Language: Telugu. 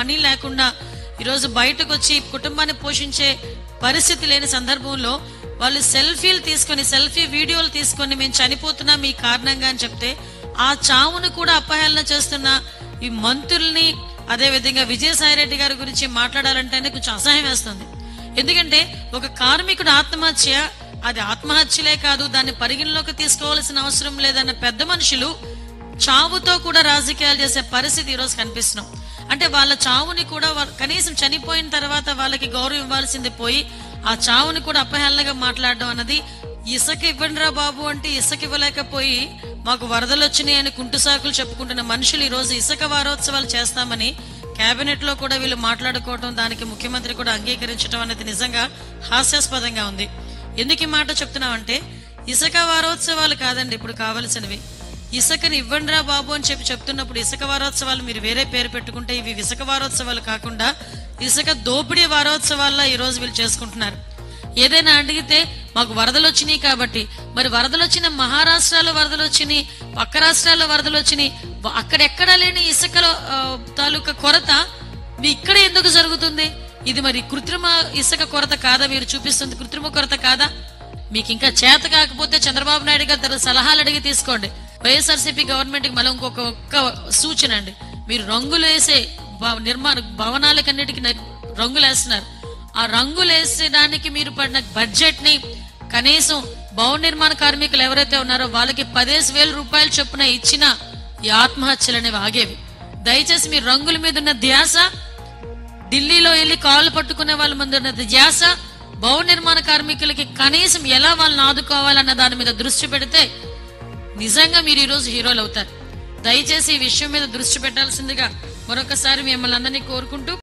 పని లేకుండా ఈరోజు బయటకు వచ్చి కుటుంబాన్ని పోషించే పరిస్థితి లేని సందర్భంలో వాళ్ళు సెల్ఫీలు తీసుకొని సెల్ఫీ వీడియోలు తీసుకొని మేము చనిపోతున్నాం ఈ కారణంగా అని చెప్తే ఆ చావును కూడా అపహేళన చేస్తున్న ఈ మంత్రుల్ని అదే విధంగా విజయసాయిరెడ్డి గారి గురించి మాట్లాడాలంటేనే కొంచెం అసహ్యం వేస్తుంది. ఎందుకంటే ఒక కార్మికుడు ఆత్మహత్య అది ఆత్మహత్యలే కాదు, దాన్ని పరిగణలోకి తీసుకోవాల్సిన అవసరం లేదన్న పెద్ద మనుషులు చావుతో కూడా రాజకీయాలు చేసే పరిస్థితి ఈరోజు కనిపిస్తున్నాం. అంటే వాళ్ళ చావుని కూడా కనీసం చనిపోయిన తర్వాత వాళ్ళకి గౌరవం ఇవ్వాల్సింది పోయి ఆ చావుని కూడా అపహేళనగా మాట్లాడడం అన్నది, ఇసుక ఇవ్వండిరా బాబు అంటే ఇసుక ఇవ్వలేకపోయి మాకు వరదలు వచ్చినాయి అని కుంటు సాకులు చెప్పుకుంటున్న మనుషులు ఈరోజు ఇసుక వారోత్సవాలు చేస్తామని కేబినెట్ లో కూడా వీళ్ళు మాట్లాడుకోవడం, దానికి ముఖ్యమంత్రి కూడా అంగీకరించడం అనేది నిజంగా హాస్యాస్పదంగా ఉంది. ఎందుకు ఈ మాట చెప్తున్నామంటే ఇసుక వారోత్సవాలు కాదండి ఇప్పుడు కావలసినవి. ఇసుకని ఇవ్వండిరా బాబు అని చెప్తున్నప్పుడు ఇసుక వారోత్సవాలు మీరు వేరే పేరు పెట్టుకుంటే ఇవి ఇసుక వారోత్సవాలు కాకుండా ఇసుక దోపిడీ వారోత్సవాల్లో ఈ రోజు వీళ్ళు చేసుకుంటున్నారు. ఏదైనా అడిగితే మాకు వరదలు వచ్చినాయి కాబట్టి, మరి వరదలు వచ్చిన మహారాష్ట్రలో వరదలు వచ్చినాయి, పక్క రాష్ట్రాల్లో వరదలు వచ్చినాయి, అక్కడెక్కడా లేని ఇసుకలో తాలూకా కొరత ఇక్కడ ఎందుకు జరుగుతుంది? ఇది మరి కృత్రిమ ఇసుక కొరత కాదా? మీరు చూపిస్తుంది కృత్రిమ కొరత కాదా? మీకు ఇంకా చేత కాకపోతే చంద్రబాబు నాయుడు గారు సలహాలు అడిగి తీసుకోండి. వైఎస్ఆర్సీపీ గవర్నమెంట్ కి మళ్ళీ ఒక్క సూచన అండి, మీరు రంగులు వేసే నిర్మాణ భవనాలకన్నిటికీ రంగులు వేస్తున్నారు. ఆ రంగులు వేసేదానికి మీరు పడిన బడ్జెట్ ని కనీసం భవన నిర్మాణ కార్మికులు ఎవరైతే ఉన్నారో వాళ్ళకి 15,000 రూపాయలు చొప్పున ఇచ్చిన ఈ ఆత్మహత్యలు అనేవి ఆగేవి. దయచేసి మీరు రంగుల మీద ఉన్న ధ్యాస, ఢిల్లీలో వెళ్ళి కాళ్ళు పట్టుకునే వాళ్ళ ముందు ఉన్న ధ్యాస, భవన నిర్మాణ కార్మికులకి కనీసం ఎలా వాళ్ళని ఆదుకోవాలన్న దాని మీద దృష్టి పెడితే నిజంగా మీరు ఈరోజు హీరోలు అవుతారు. దయచేసి ఈ విషయం మీద దృష్టి పెట్టాల్సిందిగా మరొకసారి మిమ్మల్ని అందరినీ కోరుకుంటూ